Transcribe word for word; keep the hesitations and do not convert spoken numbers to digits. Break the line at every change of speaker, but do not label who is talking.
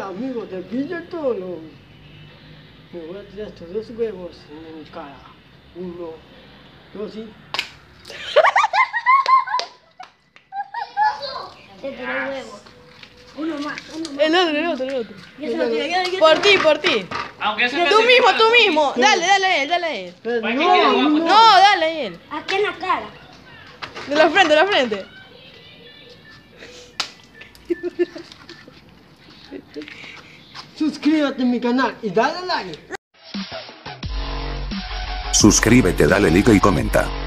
amigo, te pillo el tono. Me voy a tirar estos dos huevos en mi cara. Uno, dos y...
Te tiré huevo. Uno más, uno más.
El otro, el otro, el otro.
Yo se lo tiré, yo, yo
Por ti, por ti.
Aunque eso
Tú mismo, tú mismo. Dale, dale a él, dale a él.
Pero
Pues,
no,
¿qué quieres, guapo?
no.
No, dale a él.
Aquí en la cara.
De la frente, de la frente.
Suscríbete a mi canal y dale like.
Suscríbete, dale like y comenta.